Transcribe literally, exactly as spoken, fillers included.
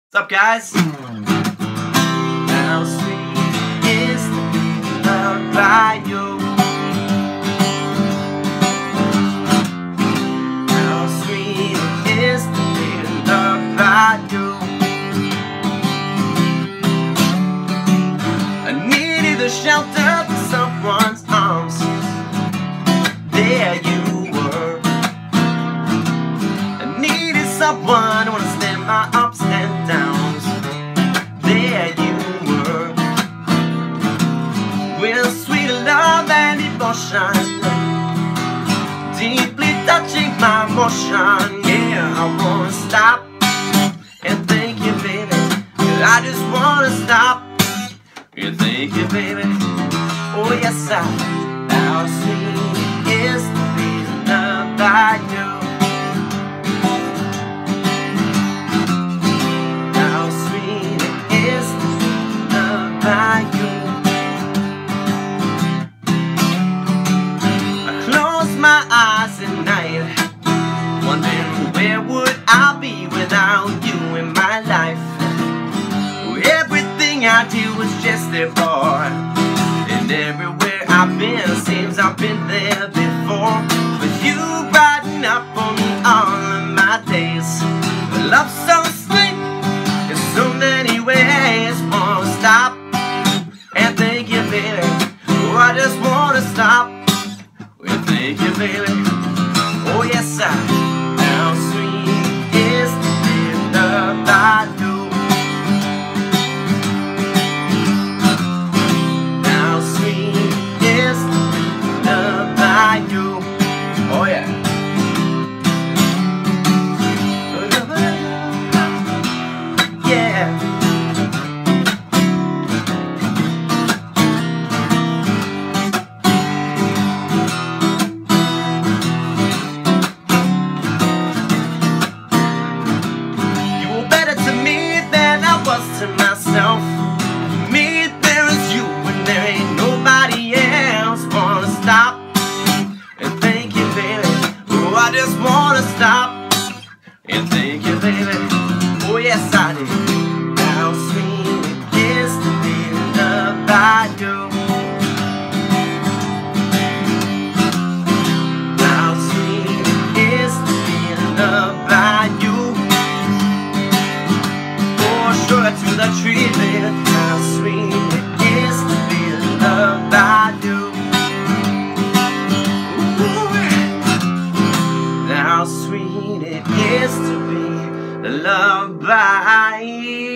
What's up, guys? How sweet is to be loved by you? How sweet it is to be loved by you? I needed the shelter of someone's arms. There you were. I needed someone to understand my ups and downs. There you were. With sweet love and devotion, deeply touching my emotion. Yeah, I wanna stop and thank you, baby. I just wanna stop and thank you, baby. Oh yes, I. How sweet it is to be loved by you. My eyes at night, wondering where would I be without you in my life. Everything I do is just a part, and everywhere I've been seems I've been there before. But you brighten up on all of my days. Love so sweet in so many ways. Wanna stop and thank you, baby. Oh, I just wanna stop. Thank you, baby. Oh yes, I. How sweet it is to be loved by you. How sweet it is to be loved by you. Oh yeah. Yeah. To myself, me, there is you and there ain't nobody else. Wanna stop and thank you, baby. Oh, I just wanna stop and thank you, baby. Oh yes, I do. How sweet it is to be loved by you. How sweet it is to be loved by you. To the tree, baby. How sweet it is to be loved by you. Ooh. How sweet it is to be loved by you.